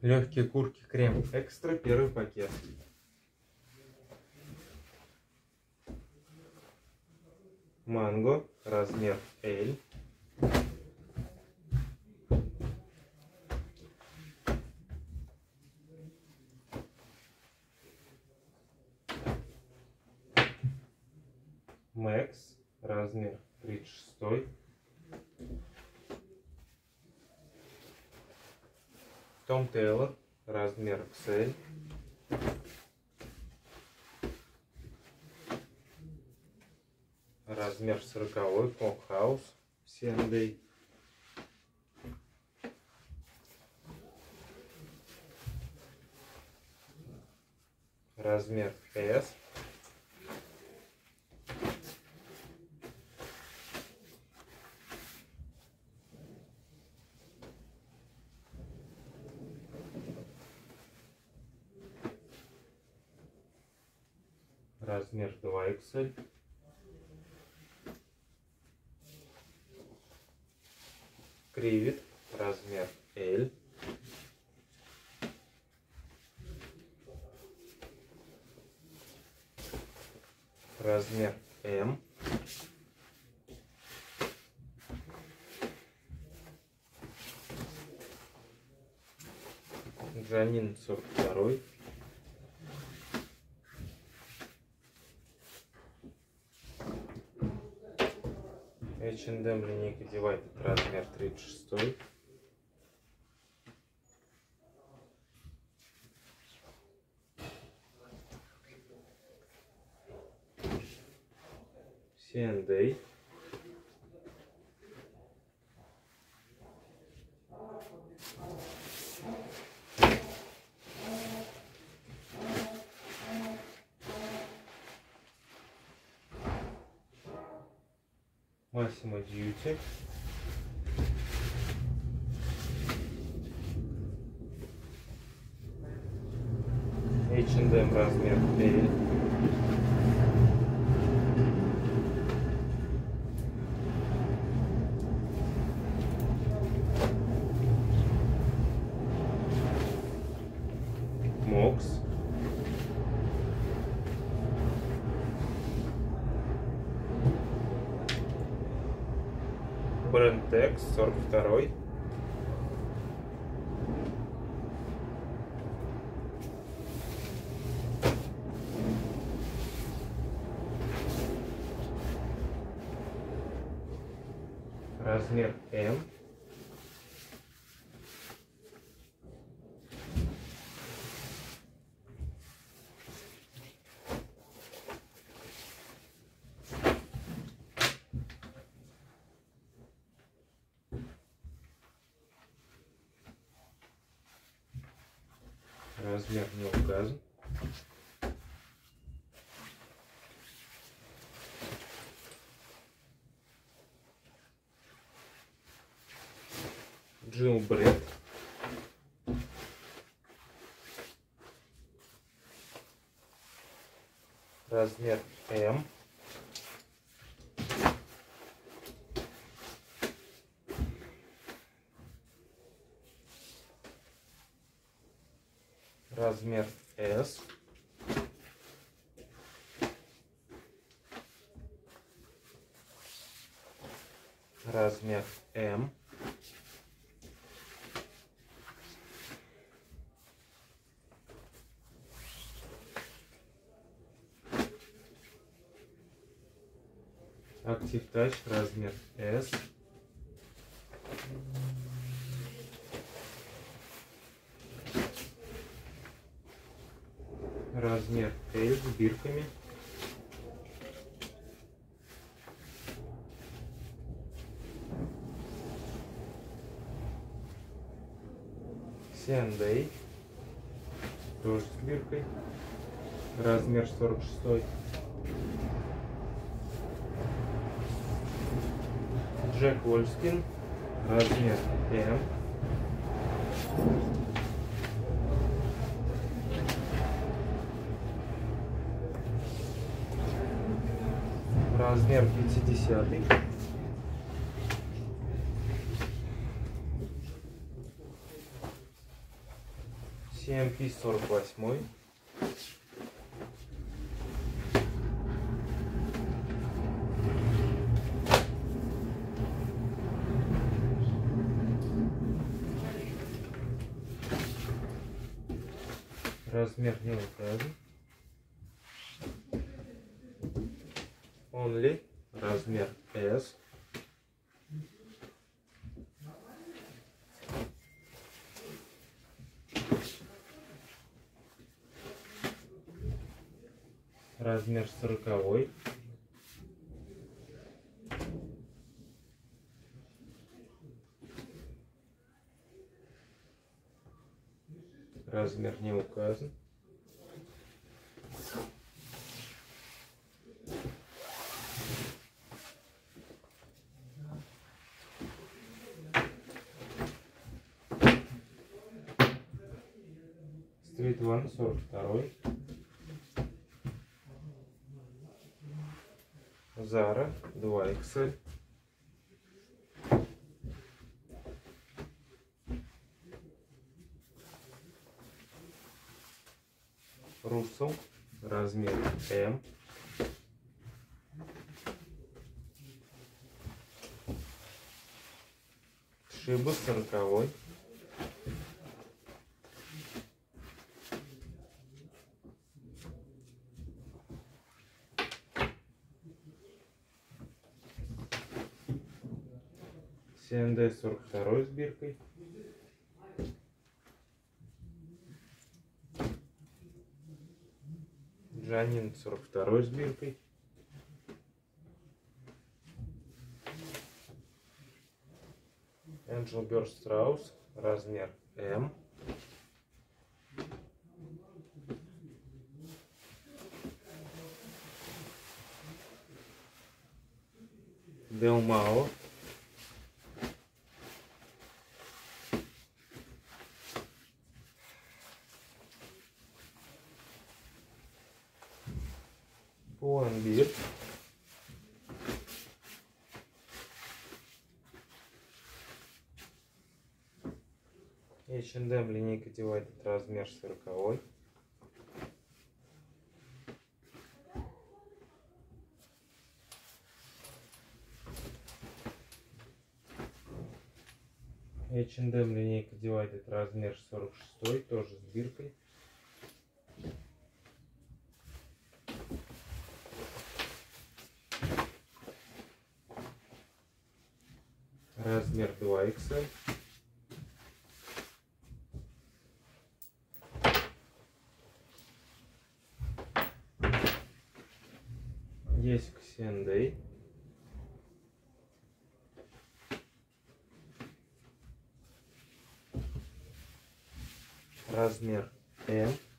Легкие курки крем экстра, первый пакет. Манго, размер L. Мэкс, размер 36. Том Тейлор, размер XL. Размер 40, Кокхаус, C&A. Размер S. Размер 2XL. Кривит, размер L. Размер M. Джанин 42. H&M линейка Divide, размер 36. C&A. Massimo Dutti. H&M размер L. Мокс. Бренд X 42. Размер M. Размер не указан. Джилбред. Размер M. Размер S. Размер M. Active Touch, размер S. Размер L с бирками. C&A. Тоже с биркой. Размер 46. Джек Wolfskin. Размер M. Размер 50. CMP 48. Размер не указан. Only размер S. Размер 40. Размер не указан. Street One 42. Zara 2XL. Russell размер M. Шиба 40. CND 42 с биркой. Джанин 42 с биркой. Angel Bird Strauss размер M. Делмао. Pull&Bear. H&M линейка Divided размер 40. H&M линейка Divided размер 46, тоже с биркой. Размер 2XL. Есть CND. Размер M.